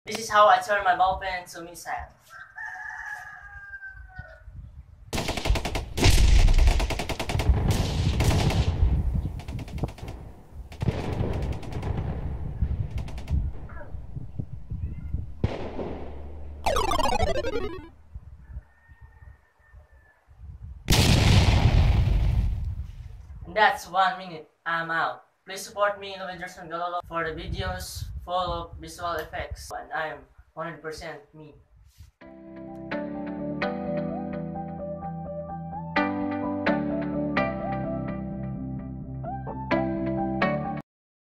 This is how I turn my ball pen to missile. And that's 1 minute. I'm out. Please support me, Louie Gerson Galolo, for the videos full of visual effects. And I'm 100% me.